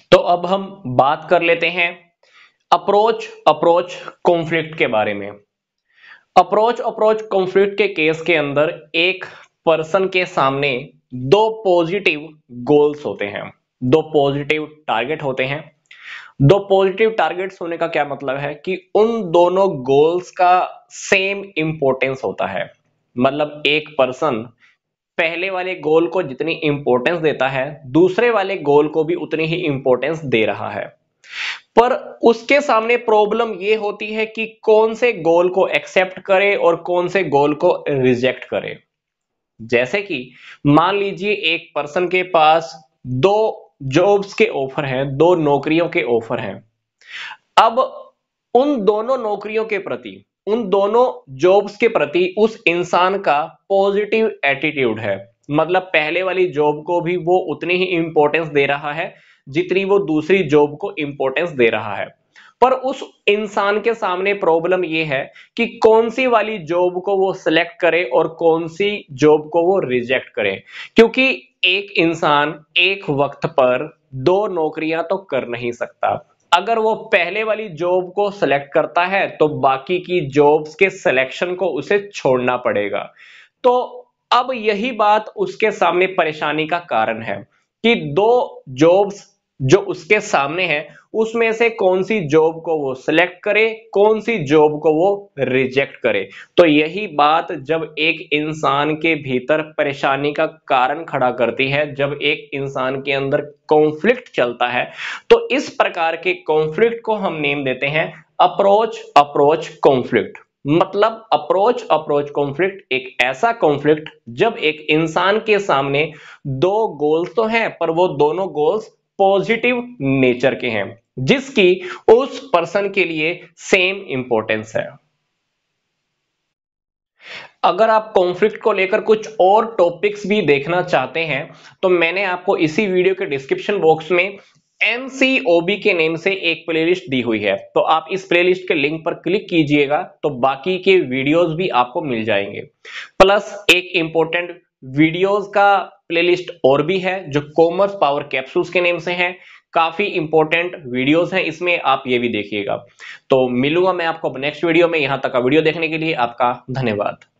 तो अब हम बात कर लेते हैं अप्रोच अप्रोच कॉन्फ्लिक्ट के बारे में। अप्रोच अप्रोच कॉन्फ्लिक्ट के केस के अंदर एक पर्सन के सामने दो पॉजिटिव गोल्स होते हैं, दो पॉजिटिव टारगेट होते हैं। दो पॉजिटिव टारगेट्स होने का क्या मतलब है कि उन दोनों गोल्स का सेम इंपॉर्टेंस होता है। मतलब एक पर्सन पहले वाले गोल को जितनी इंपॉर्टेंस देता है, दूसरे वाले गोल को भी उतनी ही इंपॉर्टेंस दे रहा है। पर उसके सामने प्रॉब्लम ये होती है कि कौन से गोल को एक्सेप्ट करे और कौन से गोल को रिजेक्ट करे। जैसे कि मान लीजिए एक पर्सन के पास दो जॉब्स के ऑफर हैं, दो नौकरियों के ऑफर हैं। अब उन दोनों नौकरियों के प्रति, उन दोनों जॉब्स के प्रति उस इंसान का पॉजिटिव एटीट्यूड है। मतलब पहले वाली जॉब को भी वो उतनी ही इंपॉर्टेंस दे रहा है जितनी वो दूसरी जॉब को इंपॉर्टेंस दे रहा है। पर उस इंसान के सामने प्रॉब्लम ये है कि कौन सी वाली जॉब को वो सिलेक्ट करे और कौन सी जॉब को वो रिजेक्ट करे। क्योंकि एक इंसान एक वक्त पर दो नौकरियां तो कर नहीं सकता। अगर वो पहले वाली जॉब को सिलेक्ट करता है तो बाकी की जॉब्स के सिलेक्शन को उसे छोड़ना पड़ेगा। तो अब यही बात उसके सामने परेशानी का कारण है कि दो जॉब्स जो उसके सामने है, उसमें से कौन सी जॉब को वो सिलेक्ट करे, कौन सी जॉब को वो रिजेक्ट करे। तो यही बात जब एक इंसान के भीतर परेशानी का कारण खड़ा करती है, जब एक इंसान के अंदर कॉन्फ्लिक्ट चलता है, तो इस प्रकार के कॉन्फ्लिक्ट को हम नेम देते हैं अप्रोच अप्रोच कॉन्फ्लिक्ट। मतलब अप्रोच अप्रोच कॉन्फ्लिक्ट एक ऐसा कॉन्फ्लिक्ट जब एक इंसान के सामने दो गोल्स तो हैं, पर वो दोनों गोल्स पॉजिटिव नेचर के हैं, जिसकी उस पर्सन के लिए सेम इंपॉर्टेंस है। अगर आप कॉन्फ्लिक्ट को लेकर कुछ और टॉपिक्स भी देखना चाहते हैं तो मैंने आपको इसी वीडियो के डिस्क्रिप्शन बॉक्स में एमसीओबी के नेम से एक प्लेलिस्ट दी हुई है, तो आप इस प्लेलिस्ट के लिंक पर क्लिक कीजिएगा तो बाकी के वीडियोस भी आपको मिल जाएंगे। प्लस एक इंपॉर्टेंट वीडियोस का प्लेलिस्ट और भी है जो कॉमर्स पावर कैप्सूल्स के नेम से है। काफी इंपॉर्टेंट वीडियोस हैं इसमें, आप ये भी देखिएगा। तो मिलूंगा मैं आपको नेक्स्ट वीडियो में। यहां तक का वीडियो देखने के लिए आपका धन्यवाद।